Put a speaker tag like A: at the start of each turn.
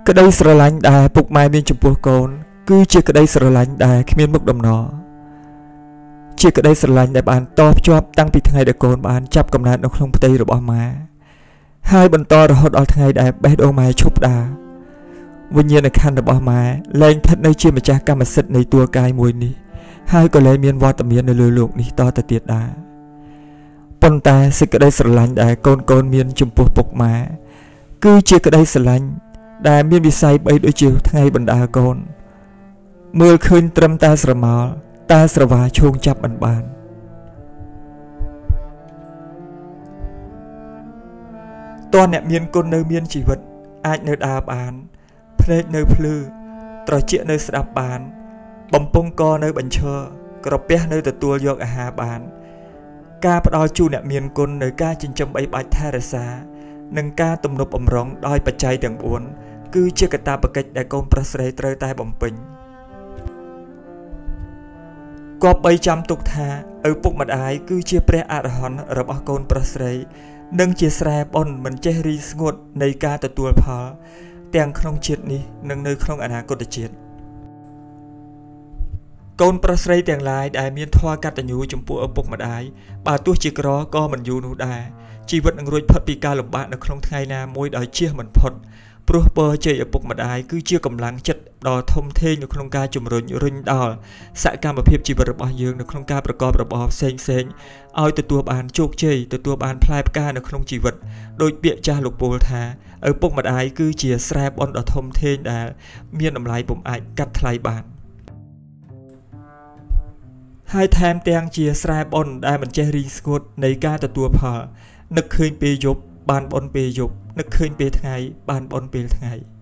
A: ក្តីស្រឡាញ់ដែលពុកម៉ែមានចំពោះកូនគឺជាក្តីស្រឡាញ់ដែលគ្មានមុខដំណរជាក្តីស្រឡាញ់ដែលបានតភ្ជាប់តាំងពីថ្ងៃដែលកូនបានចាប់កំណើតនៅក្នុងផ្ទៃរបស់ម៉ែហើយបន្តរហូតដល់ថ្ងៃដែលបេះដូងម៉ែឈប់ដាវិញ្ញាណក្ខន្ធរបស់ម៉ែលែងស្ថិតនៅជាម្ចាស់កម្មសិទ្ធិនៃតួកាយមួយនេះហើយក៏លែងមានវត្តមាននៅលើលោកនេះតទៅទៀតដែរប៉ុន្តែសេចក្តីស្រឡាញ់ដែលកូនមានចំពោះពុកម៉ែគឺជាក្តីស្រឡាញ់ដែលមានវិស័យ3ដូចជាថ្ងៃបណ្ដាកូនមើលឃើញត្រឹមតែស្រមោលតែស្រវាឈោងចាប់មិនបានតើអ្នកមានគុណនៅមានជីវិតអាចនៅដើរបានភ្នែកនៅភ្លឺត្រចៀកនៅស្ដាប់បានបំពង់កនៅបញ្ឈរក្រពះនៅទទួលយកអាហារបានការផ្ដល់ជូនអ្នកមានគុណនៅការចិញ្ចឹមបីបាច់ថែរក្សានិងការទំនប់បំរុងដោយបច្ច័យទាំង4គឺជាកាតព្វកិច្ចដែលកូនប្រុសស្រីត្រូវតែបំពេញគប្បីចាំទុកថាឪពុកម្ដាយគឺជាព្រះអរហន្តរបស់កូនប្រុសស្រីនិងជាស្រែប៉ុនមិនចេះរីស្ងួតនៃការទទួលផលទាំងក្នុងជាតិនេះនិងនៅក្នុងអនាគតជាតិកូនប្រុសស្រីទាំងឡាយដែលមានធម៌កតញ្ញូចំពោះឪពុកម្ដាយបើទោះជាក្រក៏មិនយូរនោះដែរជីវិតនឹងរួចផុតពីការលំបាកនៅក្នុងថ្ងៃណាមួយដោយជៀសមិនផុតព្រោះពរជ័យឪពុកម្ដាយគឺជាកម្លាំងចិត្តដ៏ធំធេងនៅក្នុងការជំរុញរុញដល់សកម្មភាពជីវិតរបស់យើងនៅក្នុងការប្រកបរបរផ្សេងឲ្យទទួលបានជោគជ័យទទួលបានផ្លែផ្កានៅក្នុងជីវិតដោយពាក្យចាស់លោកពោលថាឪពុកម្ដាយគឺជាស្រែប៉ុនដ៏ធំធេងដែលមានតម្លៃពុំអាចកាត់ថ្លៃបានហើយថែមទាំងជាស្រែប៉ុនដែលមិនចេះរីស្ងួតនៃការទទួលផលនឹកឃើញពេលយប់បានប៉ុនពេលយប់នឹកឃើញពេលថ្ងៃបានប៉ុនពេលថ្ងៃ